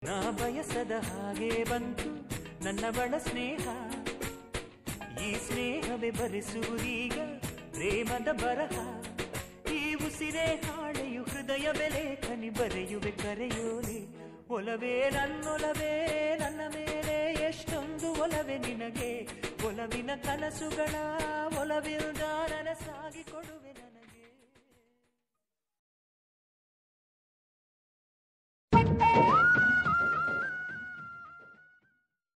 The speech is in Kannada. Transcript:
ನಾ ಬಯಸದ ಹಾಗೆ ಬಂತು ನನ್ನ ಬಳ ಸ್ನೇಹ, ಈ ಸ್ನೇಹವೇ ಬರೆಸುವುದೀಗ ಪ್ರೇಮದ ಬರಹ. ಈ ಉಸಿರೇ ಹಾಳೆಯು ಹೃದಯ ಲೇಖನಿ ಬರೆಯುವೆ ಕರೆಯೋಲೆ. ಒಲವೇ ನನ್ನೊಲವೇ ನನ್ನ ಮೇಲೆ ಎಷ್ಟೊಂದು ಒಲವೇ ನಿನಗೆ, ಒಲವಿನ ಕನಸುಗಳ ಒಲವಿಲ್ದ ನನಸಾಗಿ ಕೊಡುವೆ.